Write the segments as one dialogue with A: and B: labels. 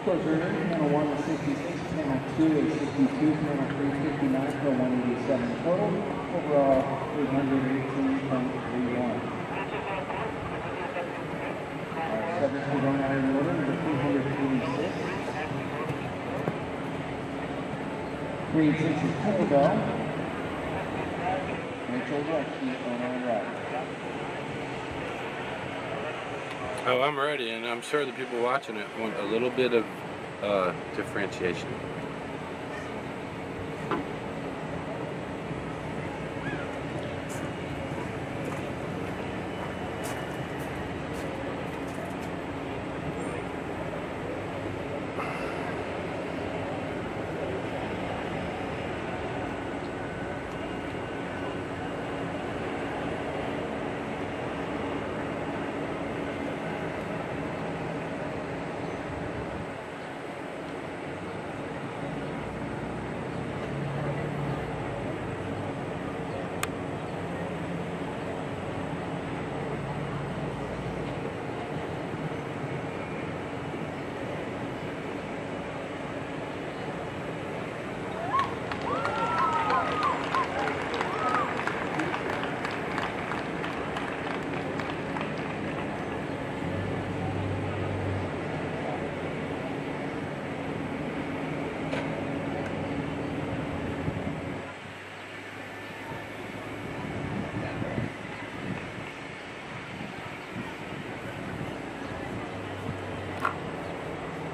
A: scores are panel 1 is 66, panel 2 is 62, panel 3 59 for 187 total. Overall 818.31. Subjects are going out in order, number 386. Green 6 is TINKERBELL. RACHEL RESCH on our right.
B: Oh, I'm ready, and I'm sure the people watching it want a little bit of differentiation.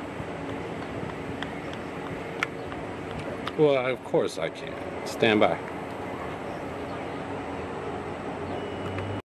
B: Well, of course I can. Stand by.